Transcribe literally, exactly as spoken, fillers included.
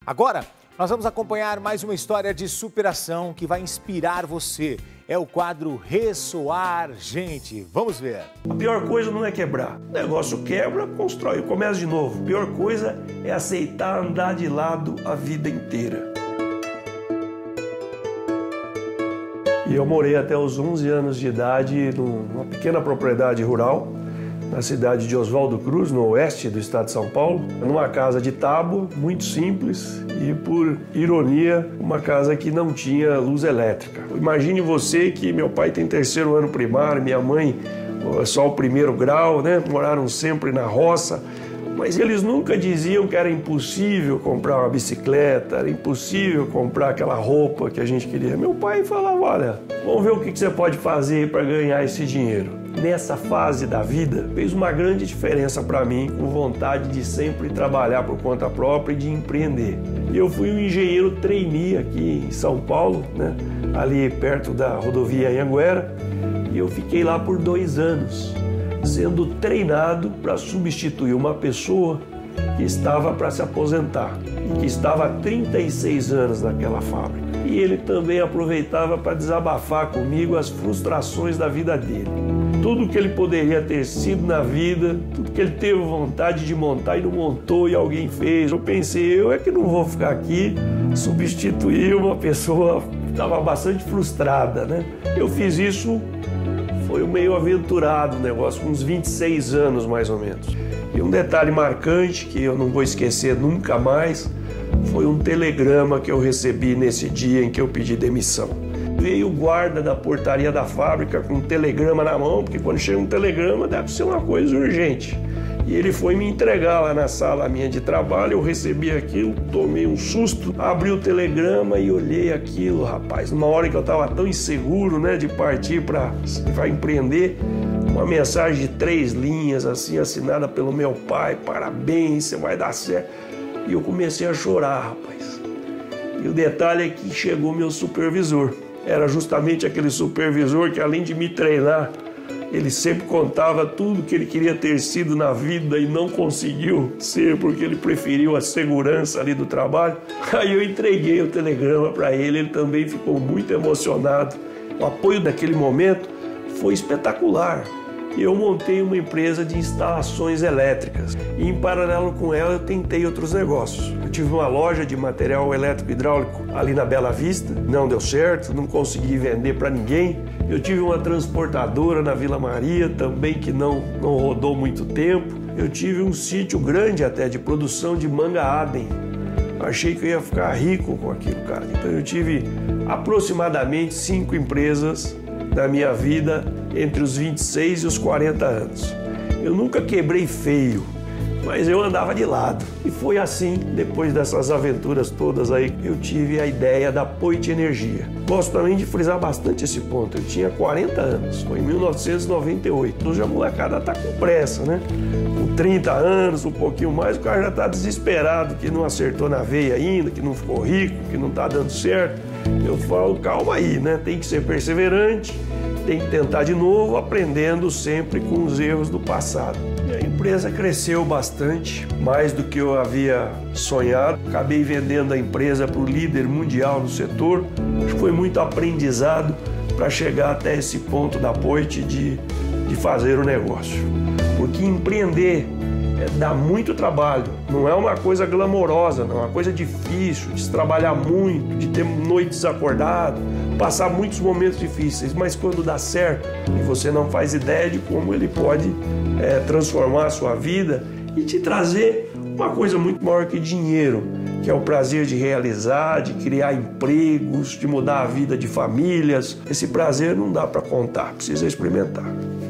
Agora, nós vamos acompanhar mais uma história de superação que vai inspirar você. É o quadro Ressoar Gente. Vamos ver. A pior coisa não é quebrar. O negócio quebra, constrói, começa de novo. A pior coisa é aceitar andar de lado a vida inteira. E eu morei até os onze anos de idade numa pequena propriedade rural, na cidade de Oswaldo Cruz, no oeste do estado de São Paulo, numa casa de tábua, muito simples e, por ironia, uma casa que não tinha luz elétrica. Imagine você que meu pai tem terceiro ano primário, minha mãe só o primeiro grau, né? Moraram sempre na roça, mas eles nunca diziam que era impossível comprar uma bicicleta, era impossível comprar aquela roupa que a gente queria. Meu pai falava, olha, vamos ver o que você pode fazer para ganhar esse dinheiro. Nessa fase da vida, fez uma grande diferença para mim, com vontade de sempre trabalhar por conta própria e de empreender. Eu fui um engenheiro trainee aqui em São Paulo, né? Ali perto da rodovia Anhanguera, e eu fiquei lá por dois anos, sendo treinado para substituir uma pessoa que estava para se aposentar e que estava há trinta e seis anos naquela fábrica. E ele também aproveitava para desabafar comigo as frustrações da vida dele. Tudo que ele poderia ter sido na vida, tudo que ele teve vontade de montar e não montou e alguém fez. Eu pensei, eu é que não vou ficar aqui substituir uma pessoa que estava bastante frustrada, né? Eu fiz isso, foi um meio aventurado o negócio, com uns vinte e seis anos mais ou menos. E um detalhe marcante que eu não vou esquecer nunca mais, foi um telegrama que eu recebi nesse dia em que eu pedi demissão. Veio o guarda da portaria da fábrica com um telegrama na mão, porque quando chega um telegrama deve ser uma coisa urgente. E ele foi me entregar lá na sala minha de trabalho, eu recebi aquilo, tomei um susto, abri o telegrama e olhei aquilo, rapaz. Numa hora que eu estava tão inseguro, né, de partir para empreender, uma mensagem de três linhas, assim, assinada pelo meu pai, parabéns, você vai dar certo. E eu comecei a chorar, rapaz. E o detalhe é que chegou meu supervisor. Era justamente aquele supervisor que, além de me treinar, ele sempre contava tudo que ele queria ter sido na vida e não conseguiu ser porque ele preferiu a segurança ali do trabalho. Aí eu entreguei o telegrama para ele, ele também ficou muito emocionado. O apoio daquele momento foi espetacular. Eu montei uma empresa de instalações elétricas e, em paralelo com ela, eu tentei outros negócios. Eu tive uma loja de material elétrico hidráulico ali na Bela Vista, não deu certo, não consegui vender para ninguém. Eu tive uma transportadora na Vila Maria também que não, não rodou muito tempo. Eu tive um sítio grande até de produção de manga Adem. Achei que eu ia ficar rico com aquilo, cara. Então eu tive aproximadamente cinco empresas da minha vida entre os vinte e seis e os quarenta anos. Eu nunca quebrei feio, mas eu andava de lado. E foi assim, depois dessas aventuras todas aí, eu tive a ideia da Poit Energia. Gosto também de frisar bastante esse ponto. Eu tinha quarenta anos, foi em mil novecentos e noventa e oito. Hoje a molecada tá com pressa, né? Com trinta anos, um pouquinho mais, o cara já tá desesperado, que não acertou na veia ainda, que não ficou rico, que não tá dando certo. Eu falo, calma aí, né? Tem que ser perseverante, tem que tentar de novo, aprendendo sempre com os erros do passado. E a empresa cresceu bastante, mais do que eu havia sonhado. Acabei vendendo a empresa para o líder mundial no setor. Acho que foi muito aprendizado para chegar até esse ponto da Poit de, de fazer o negócio. Porque empreender é, dá muito trabalho, não é uma coisa glamourosa, não é uma coisa difícil, de se trabalhar muito, de ter noites acordadas, passar muitos momentos difíceis, mas quando dá certo e você não faz ideia de como ele pode é, transformar a sua vida e te trazer uma coisa muito maior que dinheiro, que é o prazer de realizar, de criar empregos, de mudar a vida de famílias. Esse prazer não dá para contar, precisa experimentar.